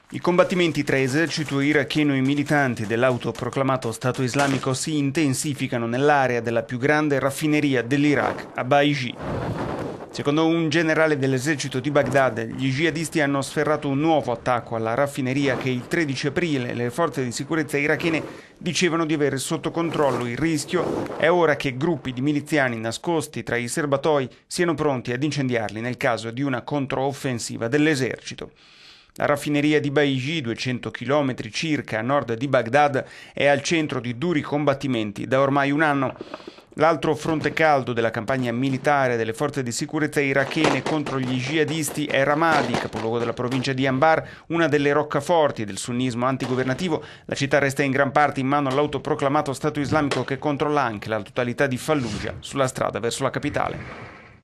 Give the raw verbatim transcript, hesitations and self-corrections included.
I combattimenti tra esercito iracheno e militanti dell'autoproclamato Stato islamico si intensificano nell'area della più grande raffineria dell'Iraq, a Baiji. Secondo un generale dell'esercito di Baghdad, gli jihadisti hanno sferrato un nuovo attacco alla raffineria che il tredici aprile le forze di sicurezza irachene dicevano di avere sotto controllo. Il rischio è ora che gruppi di miliziani nascosti tra i serbatoi siano pronti ad incendiarli nel caso di una controoffensiva dell'esercito. La raffineria di Baiji, duecento chilometri circa a nord di Baghdad, è al centro di duri combattimenti da ormai un anno. L'altro fronte caldo della campagna militare delle forze di sicurezza irachene contro gli jihadisti è Ramadi, capoluogo della provincia di Anbar, una delle roccaforti del sunnismo antigovernativo. La città resta in gran parte in mano all'autoproclamato Stato islamico, che controlla anche la totalità di Fallujah, sulla strada verso la capitale.